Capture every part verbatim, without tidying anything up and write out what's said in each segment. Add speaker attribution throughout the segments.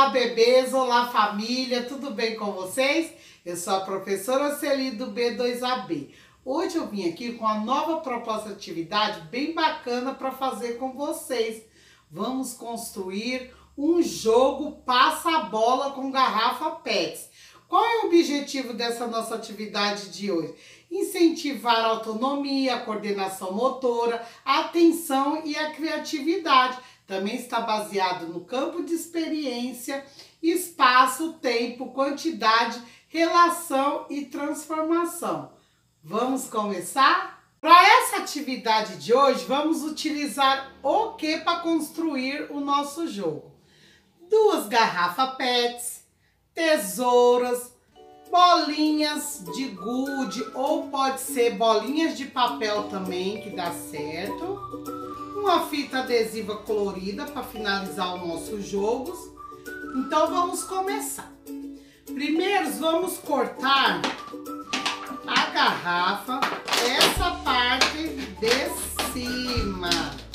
Speaker 1: Olá, bebês! Olá, família! Tudo bem com vocês? Eu sou a professora Celi do B dois A B. Hoje eu vim aqui com a nova proposta de atividade bem bacana para fazer com vocês. Vamos construir um jogo passa-bola com garrafa pets. Qual é o objetivo dessa nossa atividade de hoje? Incentivar a autonomia, a coordenação motora, a atenção e a criatividade. Também está baseado no campo de experiência, espaço, tempo, quantidade, relação e transformação. Vamos começar? Para essa atividade de hoje, vamos utilizar o que para construir o nosso jogo? Duas garrafas pets, tesouras, bolinhas de gude ou pode ser bolinhas de papel também, que dá certo. Uma fita adesiva colorida para finalizar os nossos jogos. Então vamos começar. Primeiro vamos cortar a garrafa, essa parte de cima.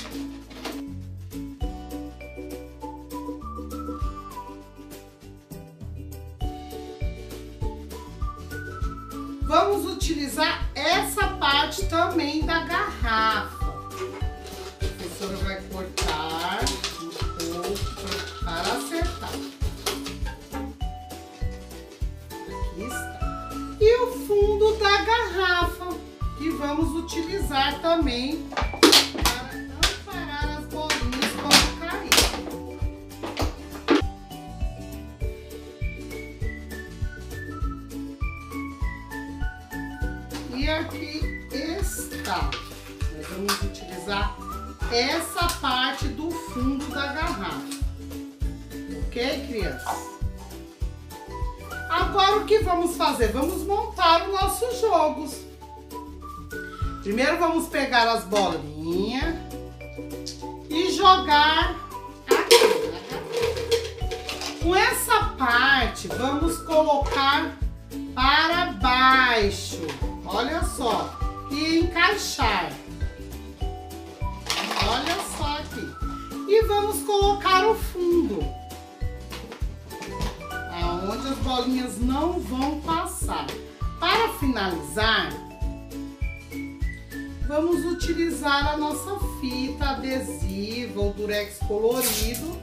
Speaker 1: Vamos utilizar essa parte também da garrafa. A professora vai cortar um pouco para acertar. Aqui está. E o fundo da garrafa, que vamos utilizar também para amparar as bolinhas quando cair. E aqui está. Nós vamos utilizar essa parte do fundo da garrafa. Ok, crianças? Agora o que vamos fazer? Vamos montar os nossos jogos. Primeiro vamos pegar as bolinhas e jogar aqui. Com essa parte vamos colocar para baixo. Olha só. E encaixar. Olha só aqui. E vamos colocar o fundo, aonde as bolinhas não vão passar. Para finalizar, vamos utilizar a nossa fita adesiva ou durex colorido.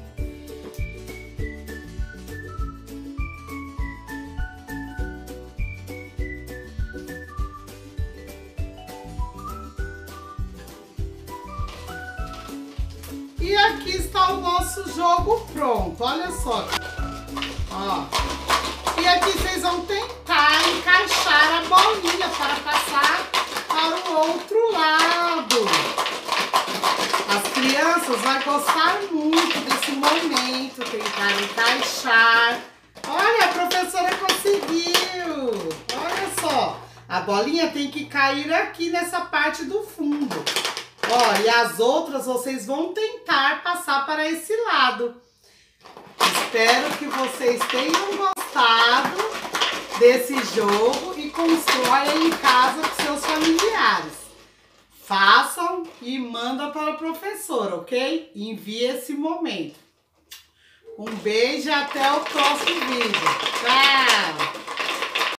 Speaker 1: E aqui está o nosso jogo pronto, olha só. Ó. E aqui vocês vão tentar encaixar a bolinha para passar para o outro lado. As crianças vão gostar muito desse momento, tentar encaixar. Olha, a professora conseguiu. Olha só, a bolinha tem que cair aqui nessa parte do fundo. Ó, e as outras vocês vão tentar passar para esse lado. Espero que vocês tenham gostado desse jogo e constroem em casa com seus familiares. Façam e mandam para a professora, ok? Envie esse momento. Um beijo e até o próximo vídeo. Tchau!